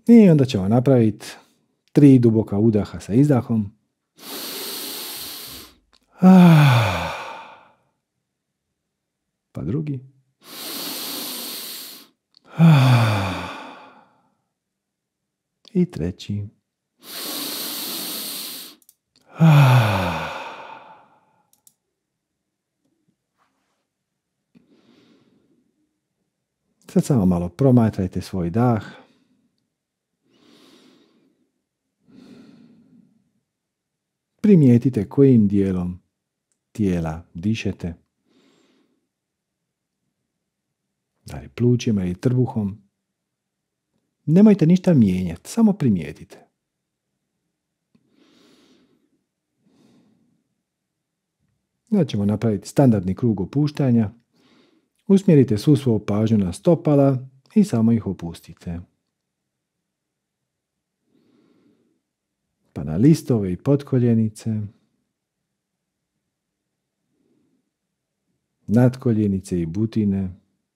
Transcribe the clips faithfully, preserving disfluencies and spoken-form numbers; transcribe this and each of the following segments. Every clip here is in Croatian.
I onda ćemo napraviti tri duboka udaha sa izdahom. Pa drugi. I treći. Sad samo malo promatrajte svoj dah. Primijetite kojim dijelom tijela dišete. Da li plućima ili trbuhom. Nemojte ništa mijenjati, samo primijetite. Onda ćemo napraviti standardni krug opuštanja. Usmjerite svu svoju pažnju na stopala i samo ih opustite. Pa na listove i potkoljenice, natkoljenice i butine,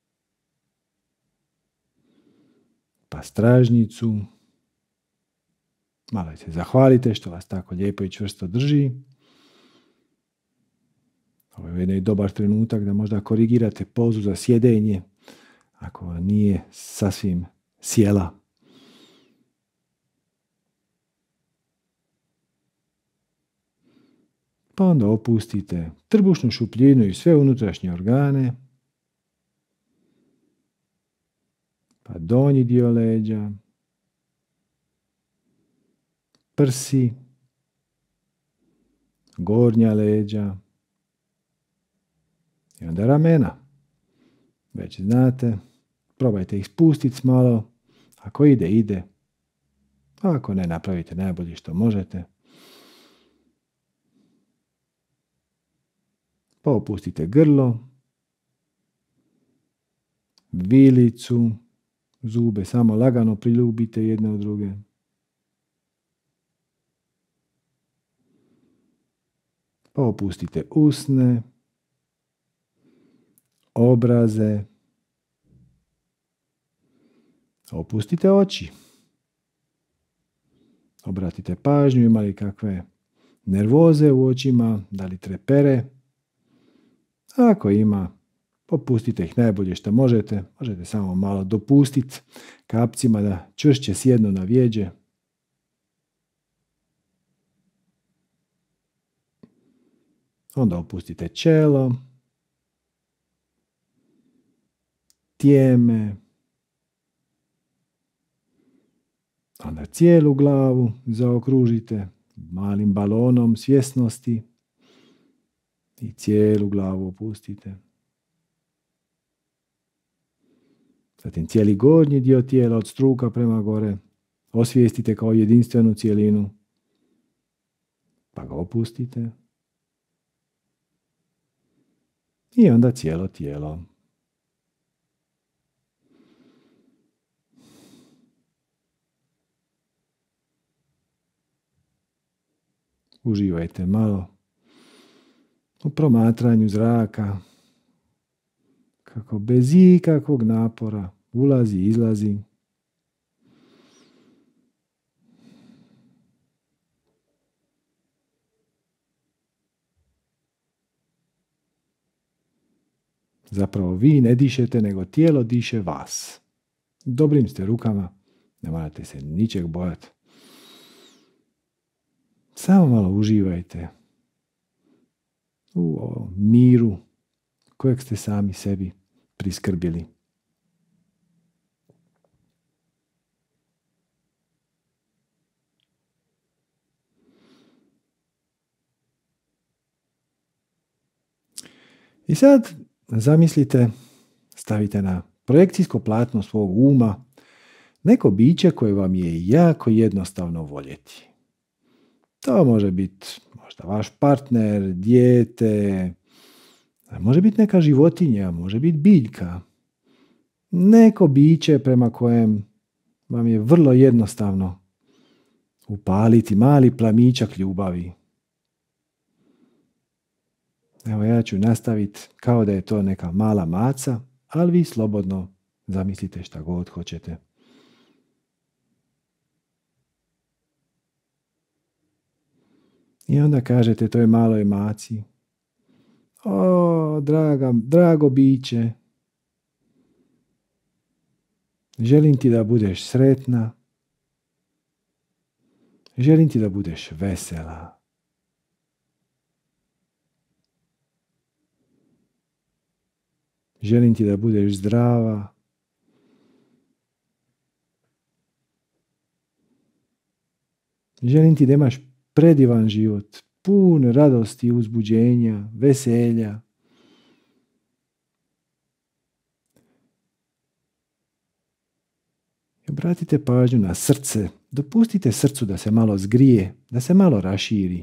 pa stražnjicu. Malo se zahvalite što vas tako lijepo i čvrsto drži. Ovo je jedan dobar trenutak da možda korigirate pozu za sjedenje ako nije sasvim sjela. Pa onda opustite trbušnu šupljinu i sve unutrašnje organe. Pa donji dio leđa, prsi, gornja leđa i onda ramena. Već znate, probajte ih spustiti malo. Ako ide, ide. A ako ne, napravite najbolje što možete. Pa opustite grlo, vilicu, zube samo lagano priljubite jedne od druge. Pa opustite usne, obraze, opustite oči. Obratite pažnju, ima li kakve nervoze u očima, da li trepere. Ako ima, popustite ih najbolje što možete. Možete samo malo dopustiti kapcima da čvršće sjednu na vjeđe. Onda opustite čelo, tijeme, onda cijelu glavu zaokružite malim balonom svjesnosti i cijelu glavu opustite. Zatim cijeli gornji dio tijela od struka prema gore osvijestite kao jedinstvenu cijelinu, pa ga opustite. I onda cijelo tijelo. Uživajte malo u promatranju zraka, kako bez ikakvog napora ulazi i izlazi. Zapravo vi ne dišete, nego tijelo diše vas. Dobrim ste rukama, ne morate se ničeg bojati. Samo malo uživajte u ovom miru kojeg ste sami sebi priskrbili. I sad zamislite, stavite na projekcijsko platno svog uma neko biće koje vam je jako jednostavno voljeti. To može biti možda vaš partner, dijete, može biti neka životinja, može biti biljka. Neko biće prema kojem vam je vrlo jednostavno upaliti mali plamičak ljubavi. Evo ja ću nastaviti kao da je to neka mala maca, ali vi slobodno zamislite šta god hoćete. I onda kažete toj maloj maci: o, draga, drago biće, želim ti da budeš sretna, želim ti da budeš vesela. Želim ti da budeš zdrava. Želim ti da imaš predivan život, pun radosti, uzbuđenja, veselja. I obratite pažnju na srce. Dopustite srcu da se malo zgrije, da se malo raširi.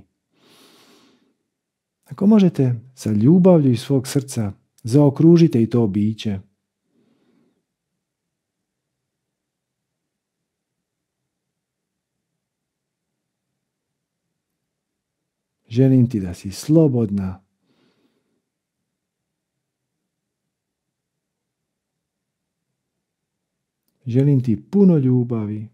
Ako možete, sa ljubavlju iz svog srca zaokružite i to biće. Želim ti da si slobodna. Želim ti puno ljubavi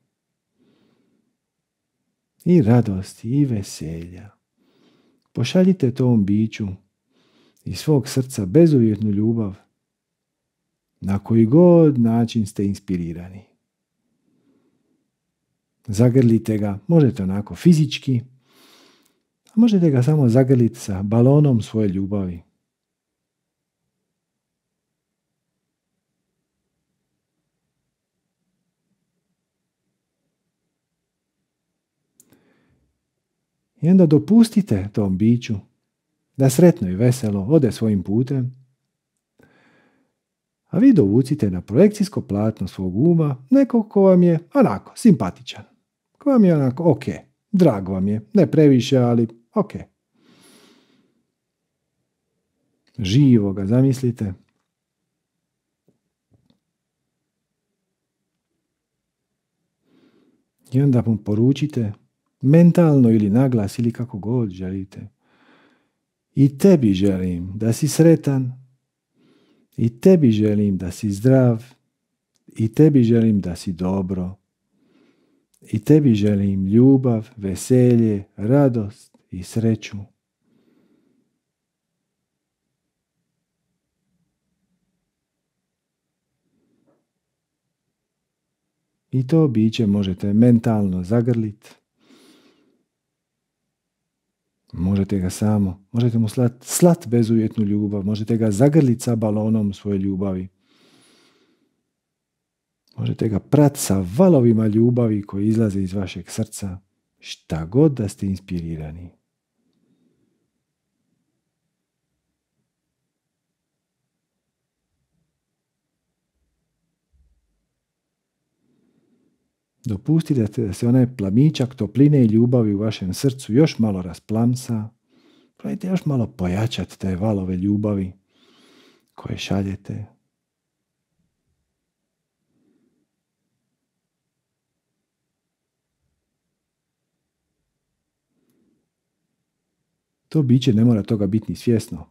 i radosti i veselja. Pošaljite tom biću iz svog srca bezuvjetnu ljubav, na koji god način ste inspirirani. Zagrlite ga, možete onako fizički, a možete ga samo zagrliti sa balonom svoje ljubavi. I onda dopustite tom biću da sretno i veselo ode svojim putem, a vi dovucite na projekcijsko platno svog uma nekog ko vam je onako simpatičan, ko vam je onako ok, drag vam je, ne previše, ali ok. Živo ga zamislite. I onda mu poručite mentalno ili naglas ili kako god želite: i tebi želim da si sretan, i tebi želim da si zdrav, i tebi želim da si dobro, i tebi želim ljubav, veselje, radost i sreću. I to biće možete mentalno zagrliti. Možete ga samo, možete mu slat, slat bezuvjetnu ljubav, možete ga zagrliti sa balonom svoje ljubavi. Možete ga prati sa valovima ljubavi koji izlaze iz vašeg srca, šta god da ste inspirirani. Dopustite da se onaj plamičak topline i ljubavi u vašem srcu još malo rasplamsa. Probajte još malo pojačati te valove ljubavi koje šaljete. To biće ne mora toga biti ni svjesno.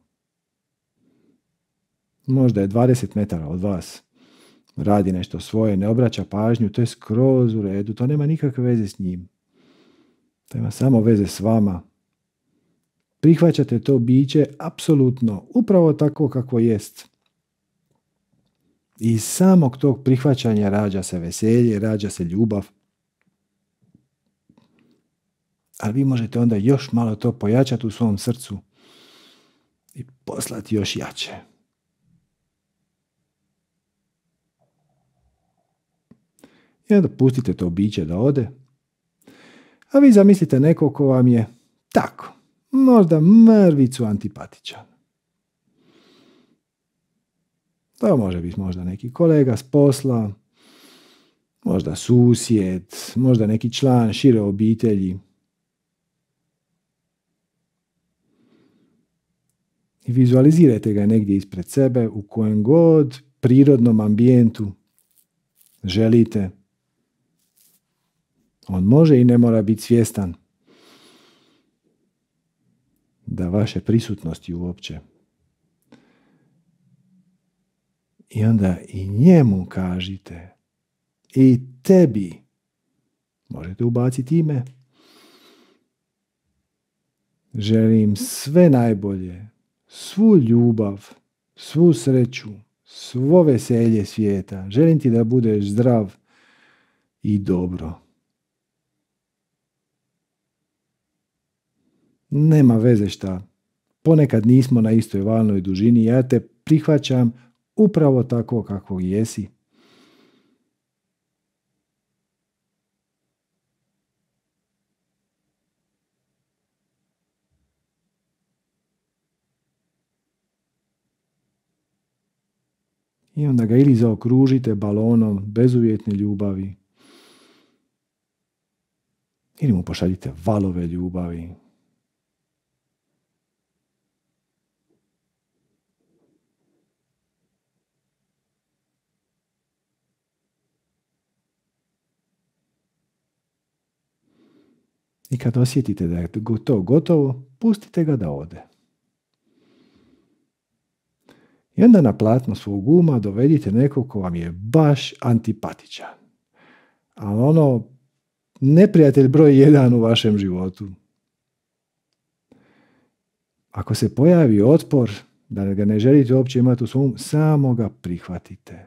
Možda je dvadeset metara od vas. Radi nešto svoje, ne obraća pažnju, to je skroz u redu, to nema nikakve veze s njim. To ima samo veze s vama. Prihvaćate to biće apsolutno, upravo tako kako jest. I iz samog tog prihvaćanja rađa se veselje, rađa se ljubav. Ali vi možete onda još malo to pojačati u svom srcu i poslati još jače. I onda pustite to biće da ode, a vi zamislite nekog ko vam je tako, možda mrvicu antipatičan. To može biti možda neki kolega s posla, možda susjed, možda neki član šire obitelji. I vizualizirajte ga negdje ispred sebe u kojem god prirodnom ambijentu želite. On može i ne mora biti svjestan da vaše prisutnosti uopće. I onda i njemu kažite, i tebi, možete ubaciti ime, želim sve najbolje, svu ljubav, svu sreću, svo veselje svijeta. Želim ti da budeš zdrav i dobro. Nema veze šta. Ponekad nismo na istoj valnoj dužini. Ja te prihvaćam upravo tako kako jesi. I onda ga ili zaokružite balonom bezuvjetne ljubavi, ili mu pošaljite valove ljubavi. I kad osjetite da je to gotovo, pustite ga da ode. I onda na platno svog uma dovedite nekog ko vam je baš antipatičan. Ali ono, neprijatelj broj jedan u vašem životu. Ako se pojavi otpor, da ga ne želite uopće imati u svom, samo ga prihvatite.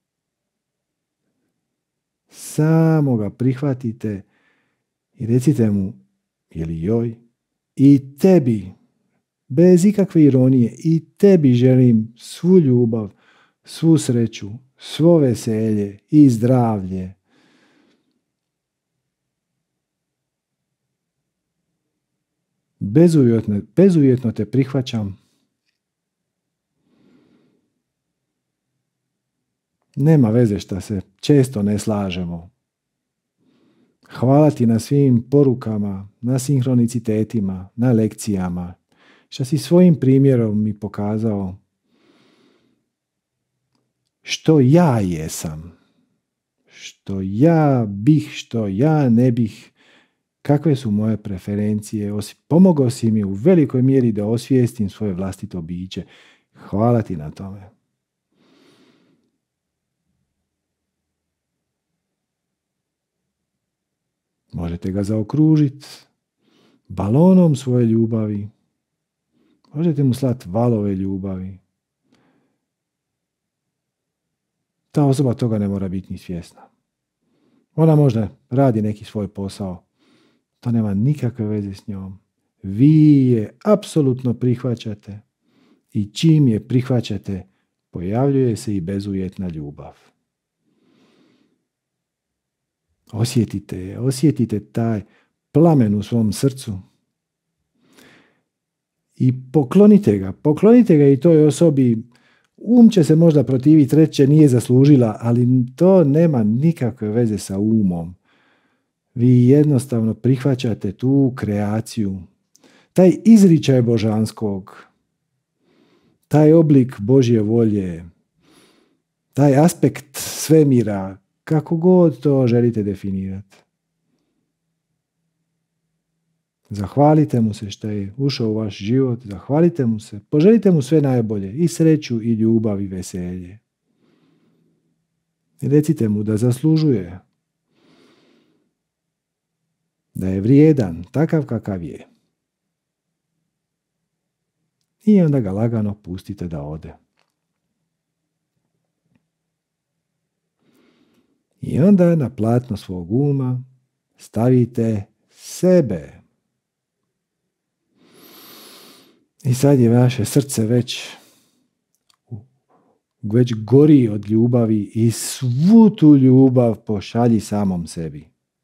Samo ga prihvatite i recite mu, ili joj, i tebi, bez ikakve ironije, i tebi želim svu ljubav, svu sreću, svo veselje i zdravlje. Bezuvjetno, bezuvjetno te prihvaćam. Nema veze šta se često ne slažemo. Hvala ti na svim porukama, na sinhronicitetima, na lekcijama, što si svojim primjerom mi pokazao što ja jesam, što ja bih, što ja ne bih, kakve su moje preferencije. Pomogao si mi u velikoj mjeri da osvijestim svoje vlastito biće. Hvala ti na tome. Možete ga zaokružiti balonom svoje ljubavi. Možete mu slati valove ljubavi. Ta osoba toga ne mora biti ni svjesna. Ona možda radi neki svoj posao. To nema nikakve veze s njom. Vi je apsolutno prihvaćate i čim je prihvaćate, pojavljuje se i bezuvjetna ljubav. Osjetite, osjetite taj plamen u svom srcu i poklonite ga, poklonite ga i toj osobi. Um će se možda protiviti, reći nije zaslužila, ali to nema nikakve veze sa umom. Vi jednostavno prihvaćate tu kreaciju, taj izričaj božanskog, taj oblik Božje volje, taj aspekt svemira, kako god to želite definirati. Zahvalite mu se što je ušao u vaš život, zahvalite mu se, poželite mu sve najbolje, i sreću, i ljubav, i veselje. I recite mu da zaslužuje, da je vrijedan, takav kakav je. I onda ga lagano pustite da ode. I onda na platno svog uma stavite sebe. I sad je vaše srce već, već gori od ljubavi i svu tu ljubav pošalji samom sebi.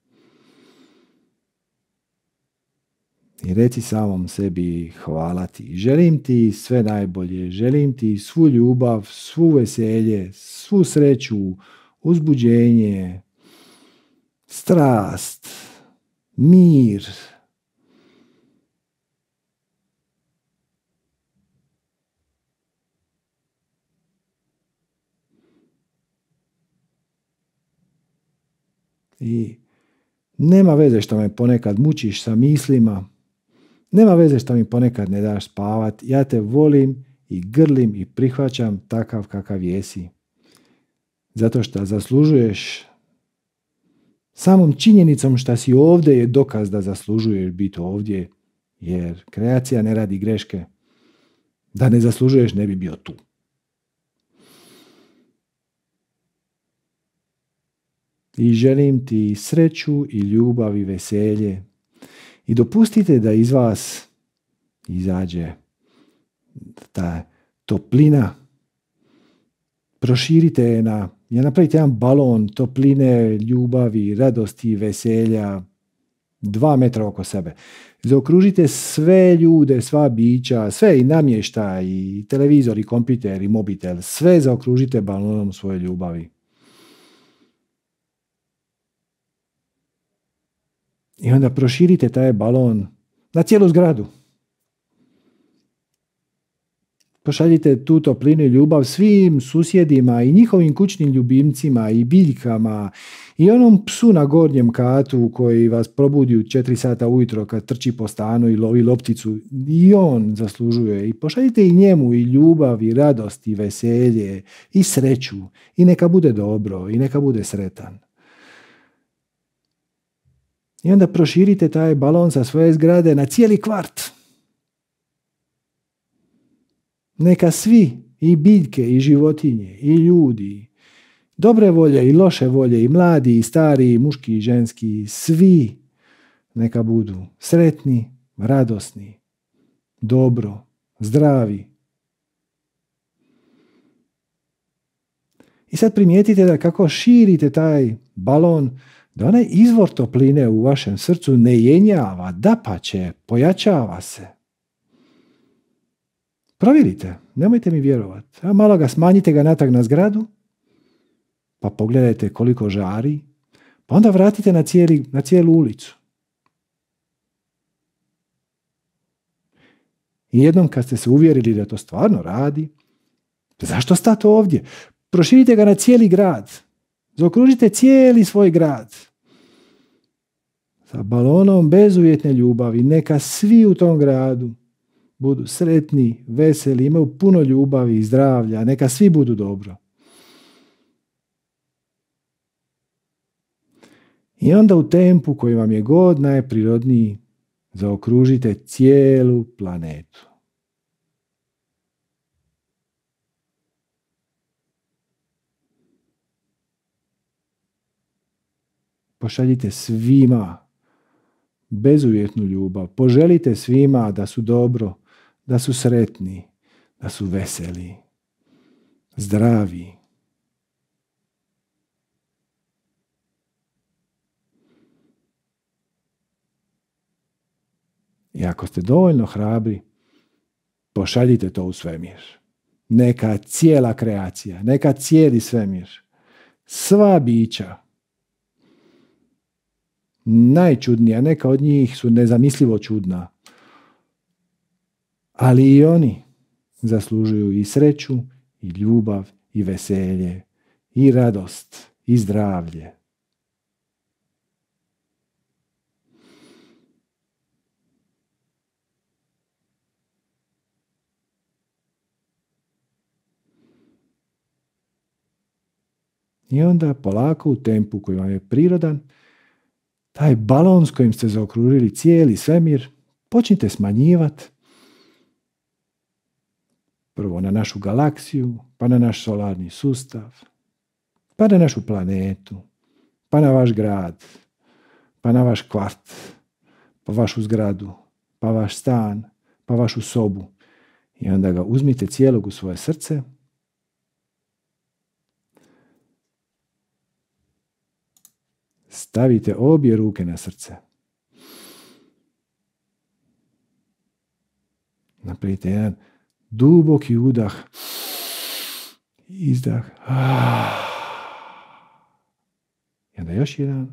I reci samom sebi hvala ti. Želim ti sve najbolje. Želim ti svu ljubav, svu veselje, svu sreću, uzbuđenje, strast, mir. I nema veze što me ponekad mučiš sa mislima, nema veze što mi ponekad ne daš spavat, ja te volim i grlim i prihvaćam takav kakav jesi. Zato što zaslužuješ, samom činjenicom što si ovdje je dokaz da zaslužuješ biti ovdje jer kreacija ne radi greške. Da ne zaslužuješ, ne bi bio tu. I želim ti sreću i ljubav i veselje. I dopustite da iz vas izađe ta toplina. Proširite je na, ja napravite jedan balon topline, ljubavi, radosti, veselja, dva metra oko sebe. Zaokružite sve ljude, sva bića, sve i namještaj, i televizor, i kompjuter, i mobitel, sve zaokružite balonom svoje ljubavi. I onda proširite taj balon na cijelu zgradu. Pošaljite tu toplinu i ljubav svim susjedima i njihovim kućnim ljubimcima i biljkama i onom psu na gornjem katu koji vas probudi u četiri sata ujutro kad trči po stanu i lovi lopticu. I on zaslužuje. I pošaljite i njemu i ljubav i radost i veselje i sreću. I neka bude dobro i neka bude sretan. I onda proširite taj balon sa svoje zgrade na cijeli kvart. Neka svi, i biljke, i životinje, i ljudi, dobre volje i loše volje, i mladi, i stari, i muški, i ženski, svi neka budu sretni, radosni, dobro, zdravi. I sad primijetite da kako širite taj balon, da onaj izvor topline u vašem srcu ne jenjava, dapače, pojačava se. Provjerite, nemojte mi vjerovati. A malo ga smanjite ga natrag na zgradu, pa pogledajte koliko žari, pa onda vratite na, cijeli, na cijelu ulicu. I jednom kad ste se uvjerili da to stvarno radi, zašto stati ovdje? Proširite ga na cijeli grad. Zaokružite cijeli svoj grad. Sa balonom bezuvjetne ljubavi. Neka svi u tom gradu budu sretni, veseli, imaju puno ljubavi i zdravlja. Neka svi budu dobro. I onda u tempu koji vam je god najprirodniji zaokružite cijelu planetu. Pošaljite svima bezuvjetnu ljubav. Poželite svima da su dobro, da su sretni, da su veseli, zdravi. I ako ste dovoljno hrabri, pošaljite to u svemir. Neka cijela kreacija, neka cijeli svemir, sva bića, najčudnija, neka od njih su nezamislivo čudna, ali i oni zaslužuju i sreću, i ljubav, i veselje, i radost, i zdravlje. I onda polako u tempu koji vam je prirodan, taj balon s kojim ste zaokružili cijeli svemir, počnite smanjivati. Prvo na našu galaksiju, pa na naš solarni sustav, pa na našu planetu, pa na vaš grad, pa na vaš kvart, pa vašu zgradu, pa vaš stan, pa vašu sobu. I onda ga uzmite cijelog u svoje srce. Stavite obje ruke na srce. Napravite jedan duboki udah, izdah. I onda još jedan.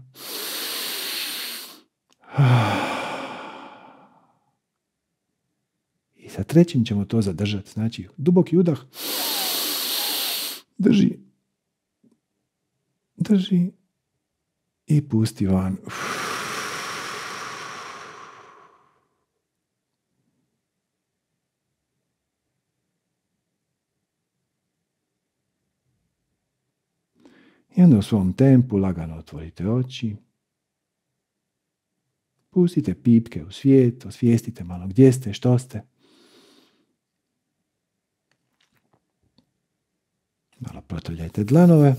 I sa trećim ćemo to zadržati. Znači, duboki udah. Drži. Drži. I pusti van. I onda u svom tempu lagano otvorite oči. Pustite pipke u svijet, osvijestite malo gdje ste, što ste. Malo protrljajte dlanove.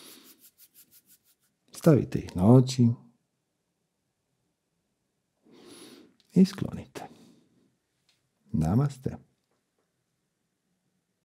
Stavite ih na oči. I sklonite. Namaste.